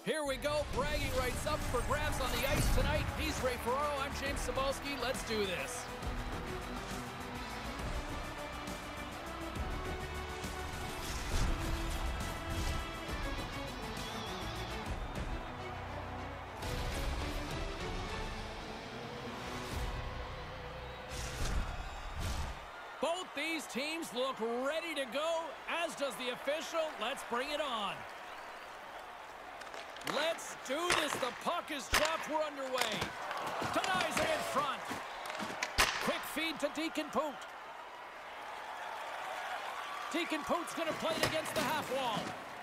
Here we go, bragging rights up for grabs on the ice tonight. He's Ray Ferraro, I'm James Cybulski. Let's do this. Both these teams look ready to go, as does the official. Let's bring it on. Let's do this. The puck is dropped. We're underway. Denies it in front. Quick feed to Deacon Poot. Deacon Poot's going to play it against the half wall.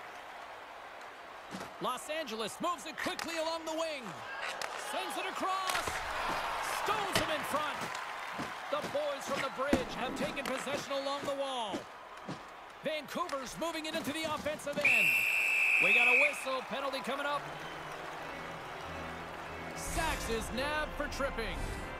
Los Angeles moves it quickly along the wing. Sends it across. Stones him in front. The boys from the bridge have taken possession along the wall. Vancouver's moving it into the offensive end. We got a whistle, penalty coming up. Sachs is nabbed for tripping.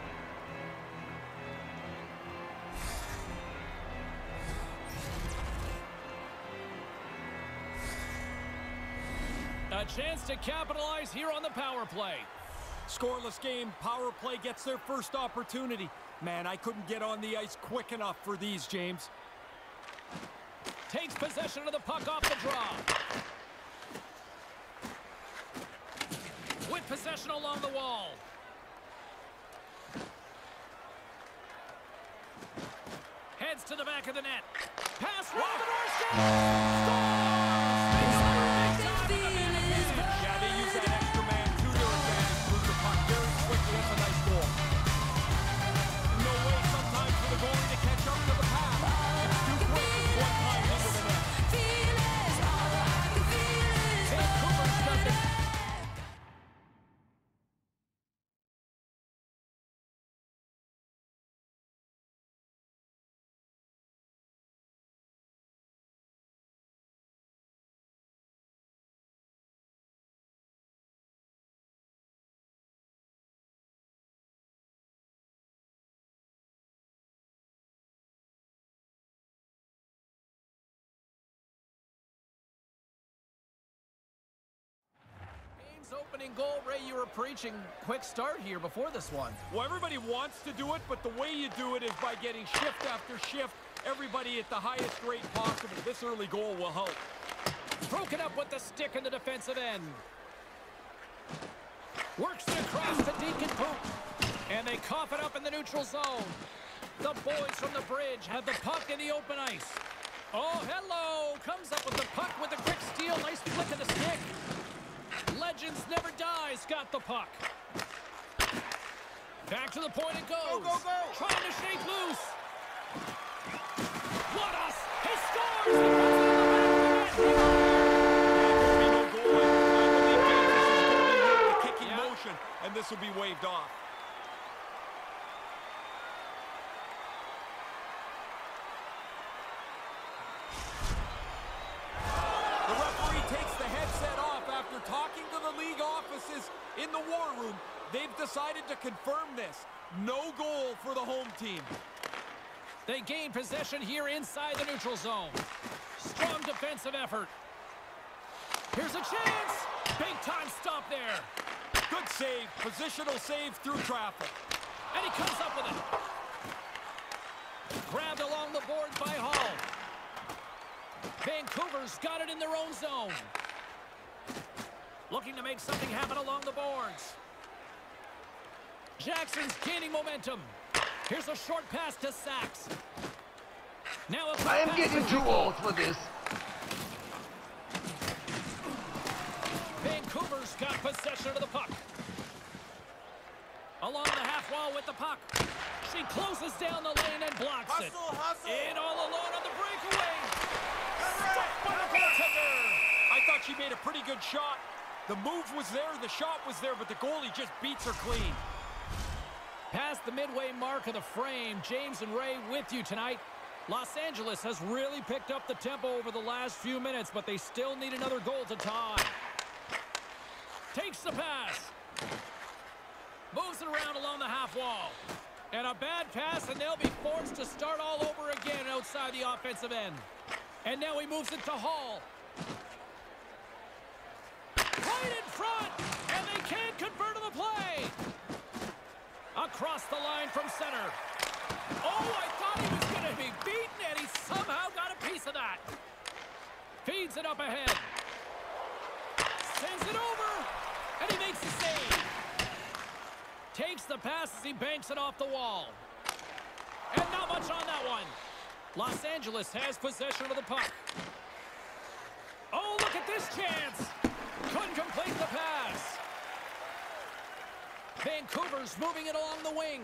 A chance to capitalize here on the power play. Scoreless game, power play gets their first opportunity. Man, I couldn't get on the ice quick enough for these, James. Takes possession of the puck off the draw. With possession along the wall. Heads to the back of the net. Pass, Robin Orski! Yeah, they use that extra man to their advantage. Move the puck very quickly. That's a nice goal. No way sometimes for the goalie to catch up to the pass. It's too quick. One time into the net. Vancouver's got the... Opening goal, Ray, you were preaching quick start here before this one. Well, everybody wants to do it, but the way you do it is by getting shift after shift, everybody at the highest rate possible. This early goal will help. Broken up with the stick in the defensive end. Works it across to Deacon Poot. And they cough it up in the neutral zone. The boys from the bridge have the puck in the open ice. Oh, hello! Comes up with the puck with a quick steal. Nice flick of the stick. Legends never dies. Got the puck. Back to the point it goes. Go, go, go! Trying to shake loose. What us! He scores! He puts it in the back of the net. I believe the kicking motion, and this will be waved off. The referee takes the headset off after talking to the league offices in the war room. They've decided to confirm this. No goal for the home team. They gain possession here inside the neutral zone. Strong defensive effort. Here's a chance. Big time stop there. Good save. Positional save through traffic. And he comes up with it. Grabbed along the boards by Hall. Vancouver's got it in their own zone. Looking to make something happen along the boards. Jackson's gaining momentum. Here's a short pass to Sachs. Now I am getting too old for this. Vancouver's got possession of the puck. Along the half wall with the puck. She closes down the lane and blocks it. Hustle! In all alone on the breakaway. Stopped by the goaltender. I thought she made a pretty good shot. The move was there, the shot was there, but the goalie just beats her clean. Past the midway mark of the frame, James and Ray with you tonight. Los Angeles has really picked up the tempo over the last few minutes, but they still need another goal to tie. Takes the pass. Moves it around along the half wall. And a bad pass, and they'll be forced to start all over again outside the offensive end. And now he moves it to Hall. right in front, and they can't convert on the play. Across the line from center. Oh, I thought he was going to be beaten, and he somehow got a piece of that. Feeds it up ahead. Sends it over, and he makes the save. Takes the pass as he banks it off the wall. And not much on that one. Los Angeles has possession of the puck. Oh, look at this chance. Couldn't complete the pass. Vancouver's moving it along the wing.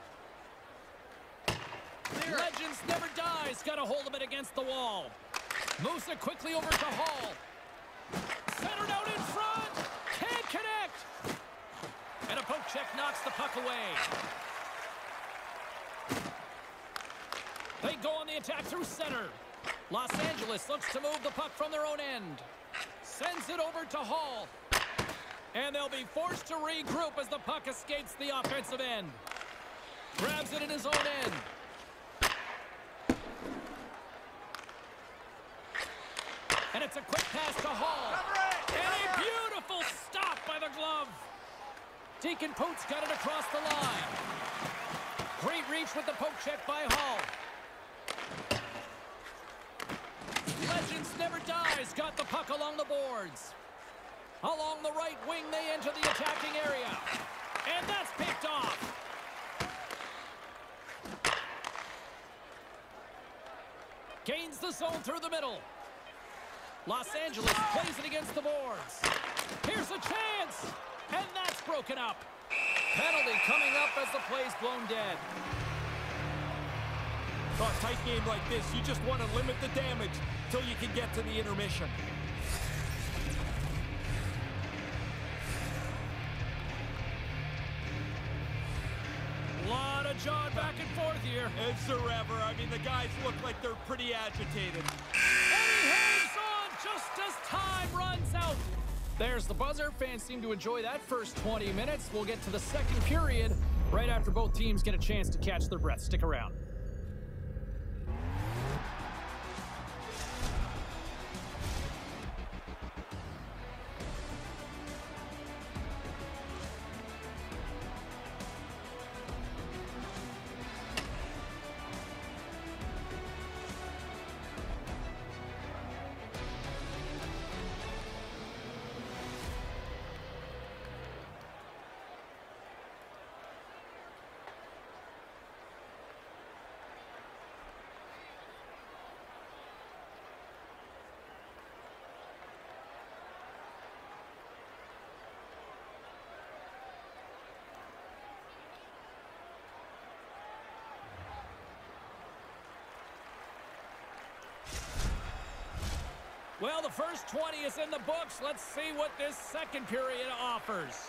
Legends never dies. Got a hold of it against the wall. Moves it quickly over to Hall. Centered out in front. Can't connect. And a poke check knocks the puck away. They go on the attack through center. Los Angeles looks to move the puck from their own end. Sends it over to Hall. And they'll be forced to regroup as the puck escapes the offensive end. Grabs it in his own end. And it's a quick pass to Hall. And a beautiful stop by the glove. Deacon Poots got it across the line. Great reach with the poke check by Hall. Legends never dies. Got the puck along the boards. Along the right wing, they enter the attacking area. And that's picked off. Gains the zone through the middle. Los Angeles plays it against the boards. Here's a chance. And that's broken up. Penalty coming up as the play's blown dead. A tight game like this, you just want to limit the damage till you can get to the intermission. Lot of jawing back and forth here. Is there ever? I mean, the guys look like they're pretty agitated. And he hangs on just as time runs out. There's the buzzer. Fans seem to enjoy that first 20 minutes. We'll get to the second period right after both teams get a chance to catch their breath. Stick around. Well, the first 20 is in the books. Let's see what this second period offers.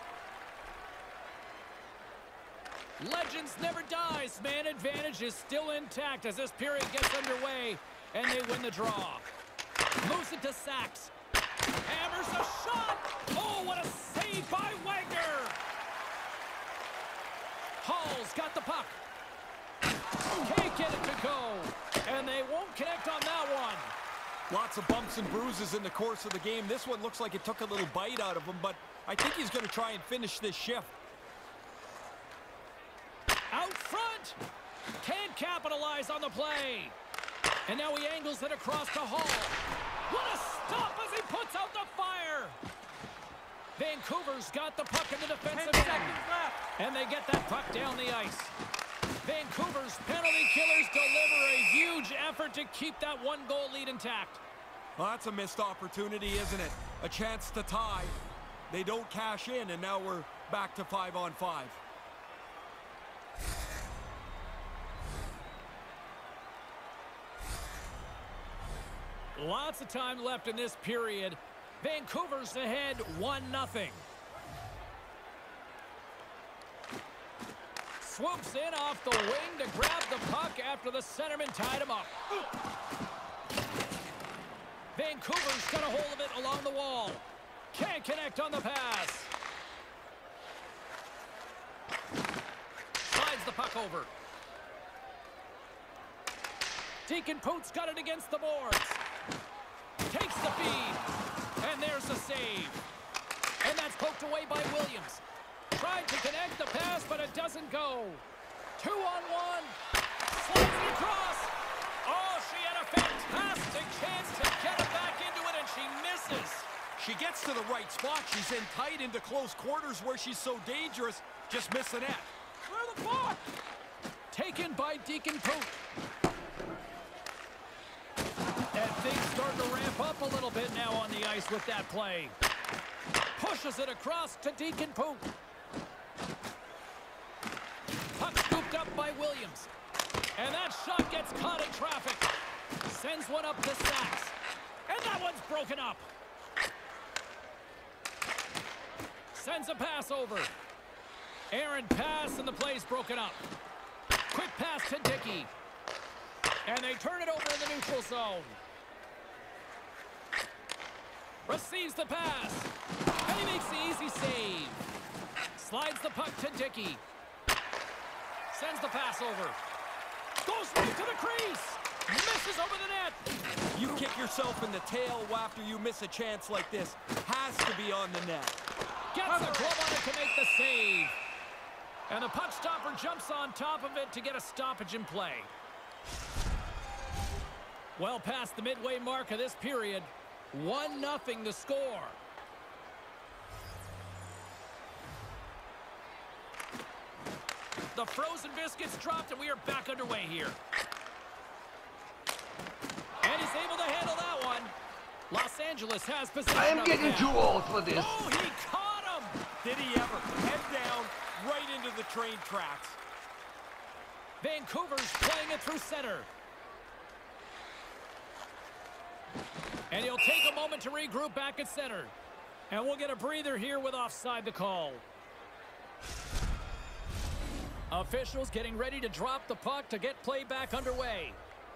Legends never dies. Man advantage is still intact as this period gets underway, and they win the draw. Moves it to Sachs. Hammers a shot. Oh, what a save by Wagner. Hall's got the puck. Can't get it to go, and they won't connect on that one. Lots of bumps and bruises in the course of the game. This one looks like it took a little bite out of him, but I think he's going to try and finish this shift. Out front. Can't capitalize on the play. And now he angles it across to Hall. What a stop as he puts out the fire. Vancouver's got the puck in the defensive end. And they get that puck down the ice. Vancouver's penalty killers deliver a huge effort to keep that one-goal lead intact. Well, that's a missed opportunity, isn't it? A chance to tie. They don't cash in, and now we're back to 5-on-5. Lots of time left in this period. Vancouver's ahead 1-0. Swoops in off the wing to grab the puck after the centerman tied him up. Vancouver's got a hold of it along the wall. Can't connect on the pass. Slides the puck over. Deacon Poots got it against the boards. Takes the feed. And there's the save. Tried to connect the pass, but it doesn't go. 2-on-1. Slides it across. Oh, she had a fantastic chance to get it back into it, and she misses. She gets to the right spot. She's in tight into close quarters where she's so dangerous. Just missed the net. Where the puck? Taken by Deacon Poot. And things starting to ramp up a little bit now on the ice with that play. Pushes it across to Deacon Poot. Puck scooped up by Williams. And that shot gets caught in traffic. Sends one up to Sachs. And that one's broken up. Sends a pass over. Aaron pass and the play's broken up. Quick pass to Dickey. And they turn it over in the neutral zone. Receives the pass. And he makes the easy save. Slides the puck to Dickey. Sends the pass over. Goes right to the crease. Misses over the net. You kick yourself in the tail after you miss a chance like this. Has to be on the net. Gets a glove on it to make the save. And the puck stopper jumps on top of it to get a stoppage in play. Well past the midway mark of this period. 1-0 the score. The frozen biscuits dropped and we are back underway here. And he's able to handle that one. Los Angeles has possession. I am getting too old for this. Oh, he caught him! Did he ever? Head down, right into the train tracks. Vancouver's playing it through center. And he'll take a moment to regroup back at center. And we'll get a breather here with offside the call. Officials getting ready to drop the puck to get play back underway.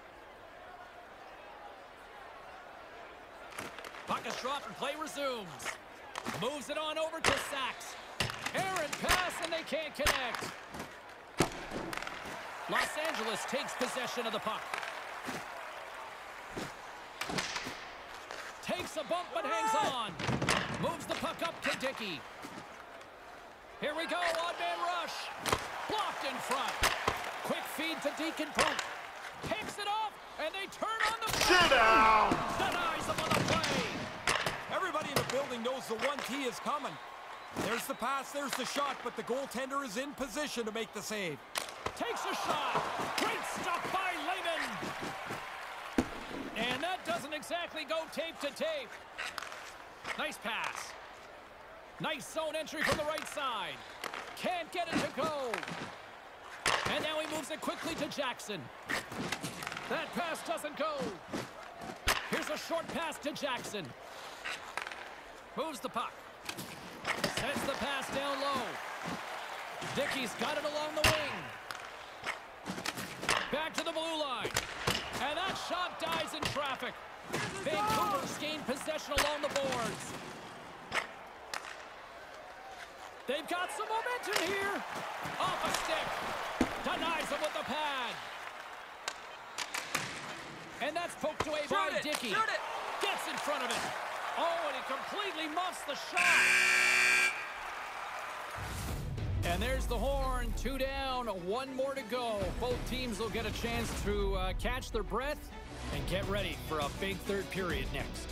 Puck is dropped and play resumes. Moves it on over to Sachs. Aaron pass and they can't connect. Los Angeles takes possession of the puck. Takes a bump but hangs on. Moves the puck up to Dickey. Here we go, odd-man rush. Blocked in front. Quick feed to Deacon Poot. Picks it off, and they turn on the play. Sit down! Denies him on the play. Everybody in the building knows the 1T is coming. There's the pass, there's the shot, but the goaltender is in position to make the save. Takes a shot. Great stop by Lehman. And that doesn't exactly go tape to tape. Nice pass. Nice zone entry from the right side. Can't get it to go. And now he moves it quickly to Jackson. That pass doesn't go. Here's a short pass to Jackson. Moves the puck. Sends the pass down low. Dickey's got it along the wing. Back to the blue line. And that shot dies in traffic. Vancouver's gained possession along the boards. They've got some momentum here. Off a stick. Denies him with the pad. And that's poked away by Dickey. Shoot it! Gets in front of it. Oh, and he completely muffs the shot. And there's the horn. 2 down, 1 more to go. Both teams will get a chance to catch their breath and get ready for a big third period next.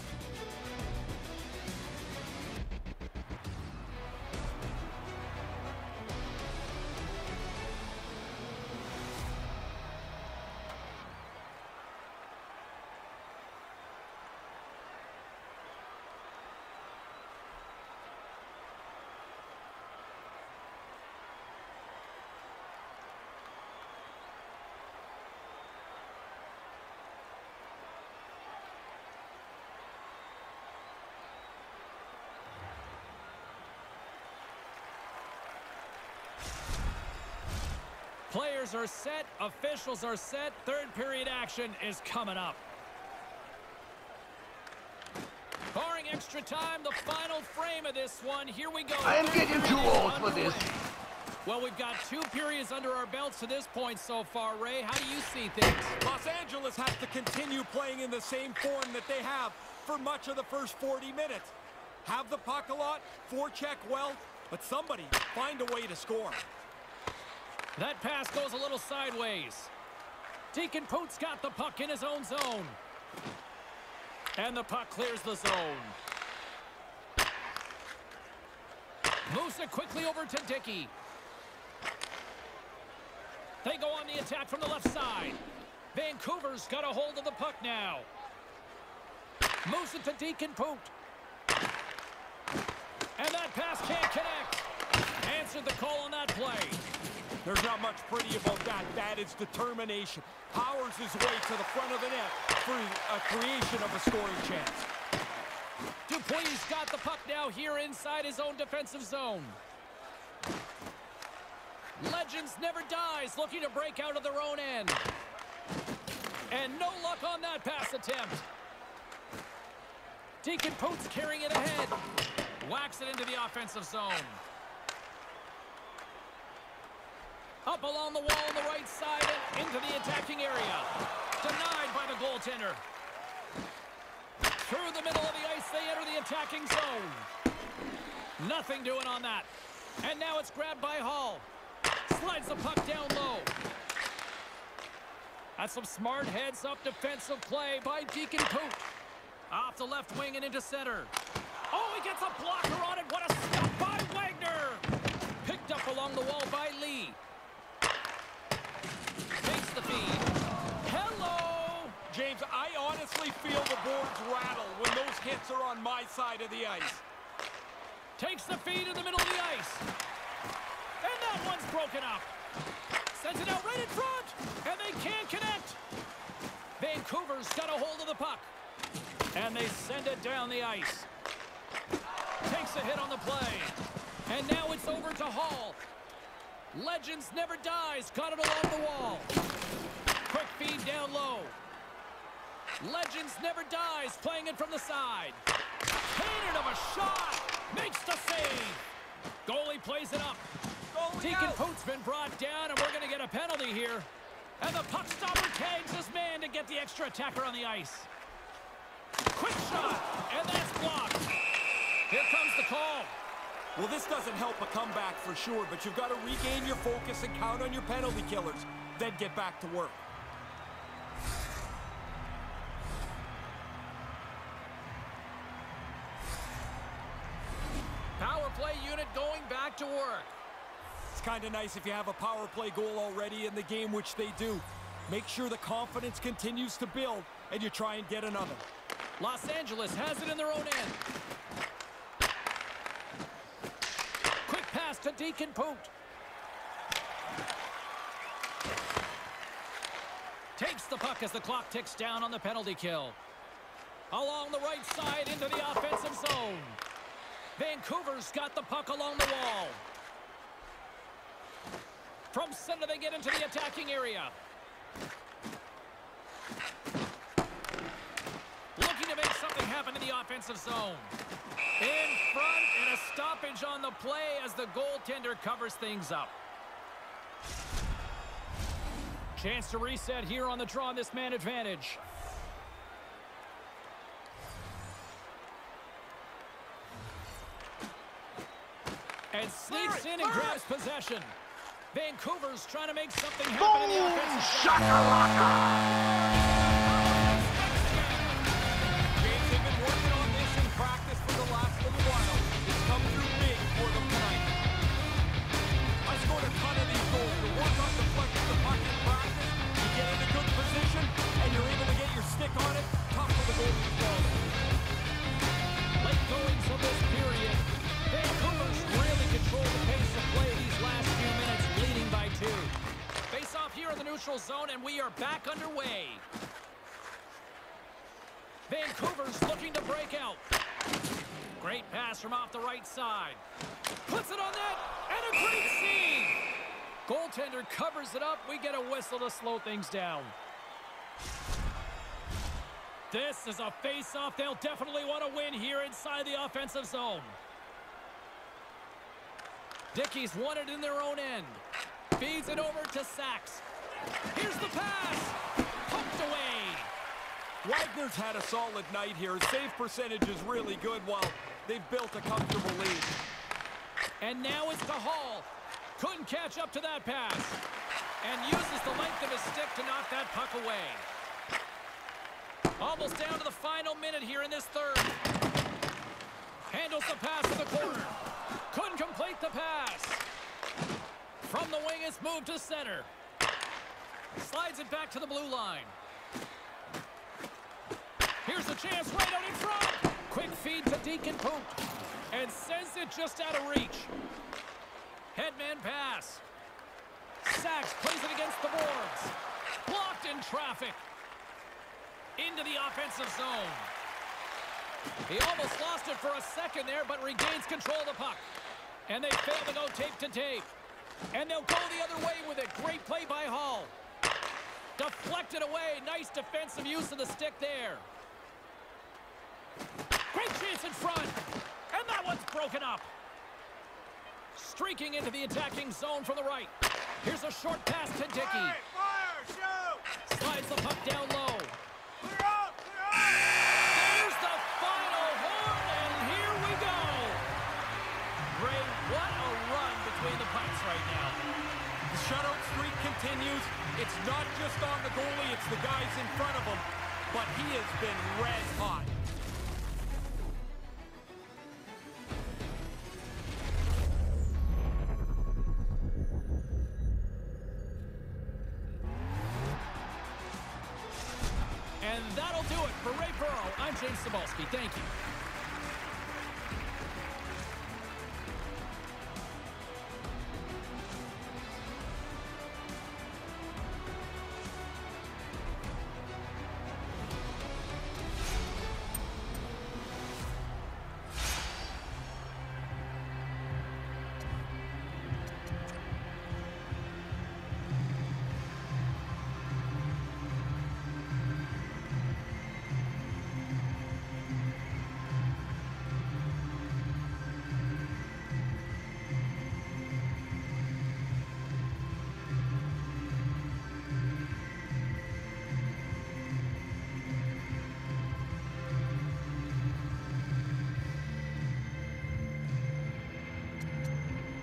Players are set, officials are set, third period action is coming up. Barring extra time, the final frame of this one, here we go. I am getting too old for this. Well, we've got 2 periods under our belts to this point so far, Ray. How do you see things? Los Angeles has to continue playing in the same form that they have for much of the first 40 minutes. Have the puck a lot, forecheck well, But somebody find a way to score. That pass goes a little sideways. Deacon Poots got the puck in his own zone. And the puck clears the zone. Moves it quickly over to Dickey. They go on the attack from the left side. Vancouver's got a hold of the puck now. Moves it to Deacon Poot. And that pass can't connect. Answered the call on that play. There's not much pretty about that. That is determination. Powers his way to the front of the net for a creation of a scoring chance. Dupuis got the puck now here inside his own defensive zone. Legends never dies, looking to break out of their own end. And no luck on that pass attempt. Deacon Poots carrying it ahead. Whacks it into the offensive zone. Up along the wall on the right side and into the attacking area. Denied by the goaltender. Through the middle of the ice, they enter the attacking zone. Nothing doing on that. And now it's grabbed by Hall. Slides the puck down low. That's some smart heads-up defensive play by Deacon Poot. Off the left wing and into center. Oh, he gets a blocker on it. What a stop by Wagner. Picked up along the wall by Lee. Takes the feed. Hello! James, I honestly feel the boards rattle when those hits are on my side of the ice. Takes the feed in the middle of the ice. And that one's broken up. Sends it out right in front. And they can't connect. Vancouver's got a hold of the puck. And they send it down the ice. Takes a hit on the play. And now it's over to Hall. Legends never dies. Got it along the wall. Quick feed down low. Legends never dies. Playing it from the side. Cannon of a shot. Makes the save. Goalie plays it up. Deacon Poot's been brought down, and we're going to get a penalty here. And the puck stopper tags his man to get the extra attacker on the ice. Quick shot, and that's blocked. Here comes the call. Well, this doesn't help a comeback for sure, but you've got to regain your focus and count on your penalty killers, then get back to work. Power play unit going back to work. It's kind of nice if you have a power play goal already in the game, which they do. Make sure the confidence continues to build, and you try and get another. Los Angeles has it in their own end. Quick pass to Deacon Poot. Takes the puck as the clock ticks down on the penalty kill. Along the right side into the offensive zone. Vancouver's got the puck along the wall. From center they get into the attacking area. Looking to make something happen in the offensive zone. In front and a stoppage on the play as the goaltender covers things up. Chance to reset here on the draw on this man advantage. And sneaks in and grabs possession. Vancouver's trying to make something happen in the offensive zone. Shakalaka! James, they've been working on this in practice for the last little while. It's come through big for them tonight. I scored a ton of these goals. You work on deflecting the puck in practice, you get in a good position, and you're able to get your stick on it. Tough for the goalie to follow. Late goings of this period. Vancouver's really controlled the pace of play these last few minutes, leading by 2. Face off here in the neutral zone, and we are back underway. Vancouver's looking to break out. Great pass from off the right side. Puts it on net, and a great save. Goaltender covers it up. We get a whistle to slow things down. This is a face-off they'll definitely want to win here inside the offensive zone. Dickey's won it in their own end. Feeds it over to Sachs. Here's the pass. Poked away. Wagner's had a solid night here. His save percentage is really good while they've built a comfortable lead. And now it's to Hall. Couldn't catch up to that pass. And uses the length of his stick to knock that puck away. Almost down to the final minute here in this third. Handles the pass to the corner. Couldn't complete the pass. From the wing, it's moved to center. Slides it back to the blue line. Here's a chance right out in front. Quick feed to Deacon Pook. And sends it just out of reach. Headman pass. Sachs plays it against the boards. Blocked in traffic. Into the offensive zone. He almost lost it for a second there, but regains control of the puck. And they fail to go tape to tape. And they'll go the other way with it. Great play by Hall. Deflected away. Nice defensive use of the stick there. Great chance in front. And that one's broken up. Streaking into the attacking zone from the right. Here's a short pass to Dickey. Fire! Shoot! Slides the puck down low. Clear out! Clear out! There's the final horn, and here we go. Ray, what a run between the pipes right now. The shutout streak continues. It's not just on the goalie, it's the guys in front of him. But he has been red hot. And that'll do it for Ray Burrow. I'm James Cybulski. Thank you.